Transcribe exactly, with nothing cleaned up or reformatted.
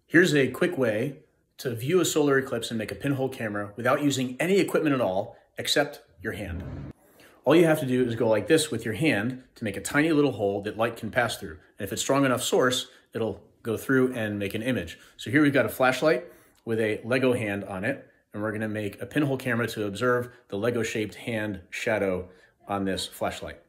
Here's a quick way to view a solar eclipse and make a pinhole camera without using any equipment at all except your hand. All you have to do is go like this with your hand to make a tiny little hole that light can pass through. And if it's strong enough source, it'll go through and make an image. So here we've got a flashlight with a Lego hand on it, and we're gonna make a pinhole camera to observe the Lego-shaped hand shadow on this flashlight.